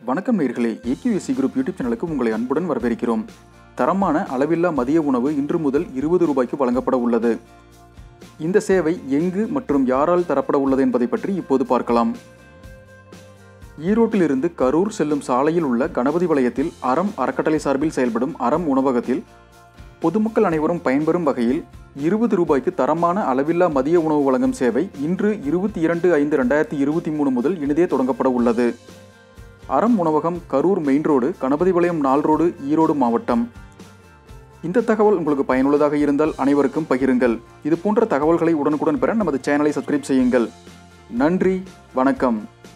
வணக்கம் நேயர்களே, AQSC group YouTube சேனலுக்கு உங்களை அன்புடன் வரவேற்கிறோம். தரமான அளவில்லா மதிய உணவு இன்று முதல் 20 ரூபாய்க்கு வழங்கப்பட உள்ளது. இந்த சேவை எங்கு மற்றும் யாரால் தரப்பட உள்ளது என்பதை பற்றி இப்போது பார்க்கலாம். ஈரோட்டிலிருந்து கரூர் செல்லும் சாலையில் உள்ள கணபதி வளையத்தில் அறம் அறக்கட்டளை சார்பில் செயல்படும் அறம் உணவகத்தில் பொதுமக்கள் அனைவரும் பயன்பெறும் வகையில் 20 ரூபாய்க்கு தரமான அளவில்லா மதிய உணவு வழங்கும் சேவை இன்று 22/5/2023 முதல் இனிதே தொடங்கப்பட உள்ளது. அறம் உணவகம் கரூர் மெயின் ரோடு, கணபதி வளையம் 4 ரோடு, ஈரோடு மாவட்டம். இந்த தகவல் உங்களுக்கு பயனுள்ளதாக இருந்தால் அனைவருக்கும் பகிருங்கள். இது போன்ற தகவல்களை உடனுக்குடன் பெற நமது சேனலை சப்ஸ்கிரைப் செய்யுங்கள். நன்றி, வணக்கம்.